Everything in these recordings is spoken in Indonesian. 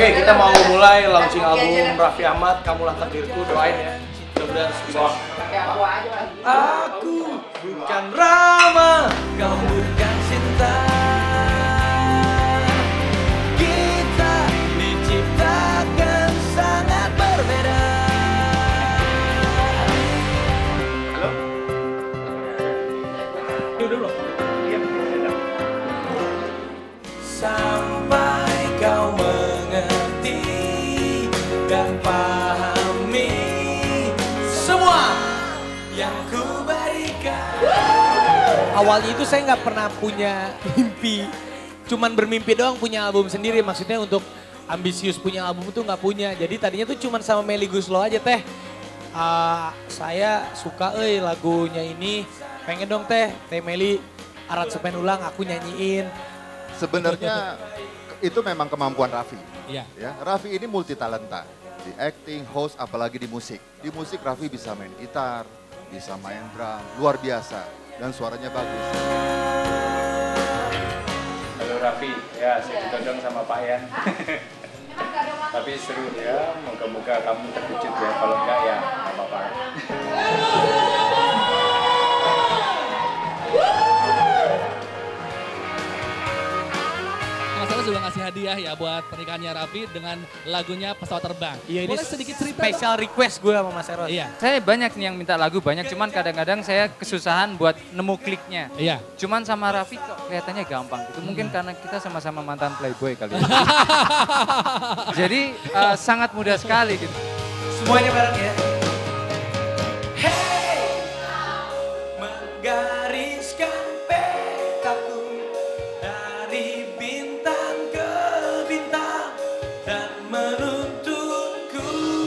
Oke, kita mau mulai launching album Raffi Ahmad, Kamulah Takdirku, doain ya. Mudah-mudahan sukses. Aku bukan Rama, kau bukan Sinta. Kita diciptakan sangat berbeda. Halo? Ini udah belum? Iya, udah. Sampai kau mengerti dan pahami semua yang ku berikan. Awalnya itu saya nggak pernah punya mimpi, cuman bermimpi doang punya album sendiri. Maksudnya untuk ambisius punya album itu nggak punya. Jadi tadinya tuh cuman sama Melly Goeslaw aja teh. Saya suka lagunya ini, pengen dong teh Melly aransemen ulang aku nyanyiin. Sebenarnya itu memang kemampuan Raffi. Iya. Ya, Raffi ini multi talenta. Di acting, host, apalagi di musik. Di musik Raffi bisa main gitar, bisa main drum, luar biasa. Dan suaranya bagus. Halo Raffi, ya saya ditodong sama Pak Yan. Tapi seru ya, moga-moga kamu terkejut ya. Kalau enggak ya nggak apa-apa. Mas Eros juga ngasih hadiah ya buat pernikahannya Raffi dengan lagunya Pesawat Terbang. Iya, ini boleh sedikit cerita special dong? request gue sama Mas Eros. Iya. Saya banyak nih yang minta lagu banyak, cuman kadang-kadang saya kesusahan buat nemu kliknya. Iya. Cuman sama Raffi kok kelihatannya gampang gitu. Mungkin karena kita sama-sama mantan playboy kali ya. Jadi sangat mudah sekali gitu. Semuanya bareng ya. Hey, menggariskan petaku dari bintang ke bintang dan menuntunku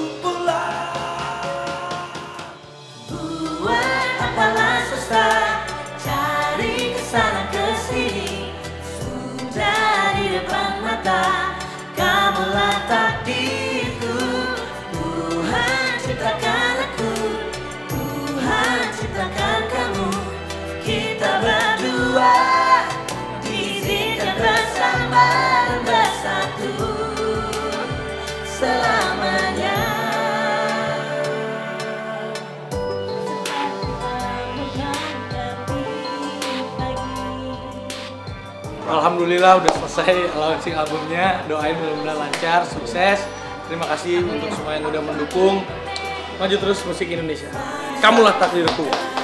pulang. Buat apalah susah cari kesana kesini, sudah di depan mata kamulah takdirku. Tuhan ciptakan aku, Tuhan ciptakan kamu, kita berdua diizinkan bersama dan bersatu selamanya. Alhamdulillah udah selesai launching albumnya. Doain mudah-mudahan lancar, sukses. Terima kasih untuk semua yang udah mendukung. Maju terus musik Indonesia. Kamulah takdirku.